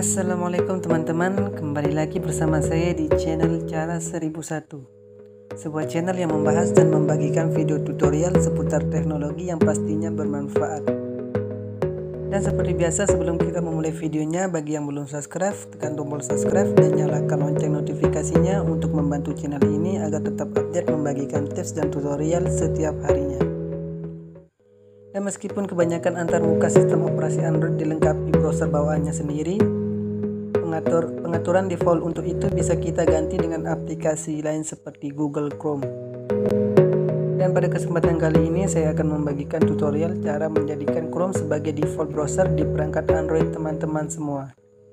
Assalamualaikum teman-teman, kembali lagi bersama saya di channel Cara 1001, sebuah channel yang membahas dan membagikan video tutorial seputar teknologi yang pastinya bermanfaat. Dan seperti biasa, sebelum kita memulai videonya, bagi yang belum subscribe, tekan tombol subscribe dan nyalakan lonceng notifikasinya untuk membantu channel ini agar tetap update membagikan tips dan tutorial setiap harinya. Dan meskipun kebanyakan antarmuka sistem operasi Android dilengkapi browser bawaannya sendiri, pengaturan default untuk itu bisa kita ganti dengan aplikasi lain seperti Google Chrome. Dan pada kesempatan kali ini saya akan membagikan tutorial cara menjadikan Chrome sebagai default browser di perangkat Android teman-teman semua.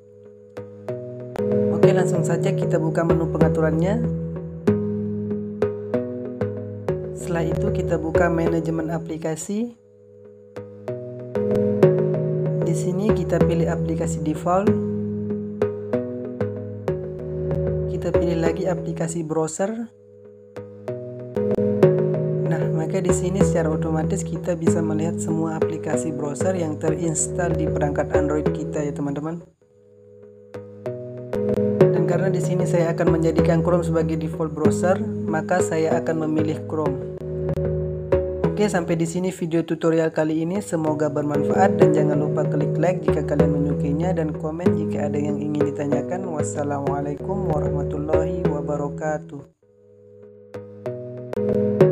Oke, langsung saja kita buka menu pengaturannya. Setelah itu kita buka manajemen aplikasi. Di sini kita pilih aplikasi default. Kita pilih lagi aplikasi browser. Nah, maka di sini secara otomatis kita bisa melihat semua aplikasi browser yang terinstall di perangkat Android kita ya teman-teman. Dan karena di sini saya akan menjadikan Chrome sebagai default browser, maka saya akan memilih Chrome. Oke, sampai di sini video tutorial kali ini, semoga bermanfaat dan jangan lupa klik like jika kalian menyukainya dan komen jika ada yang ingin ditanyakan. Wassalamualaikum warahmatullahi wabarakatuh.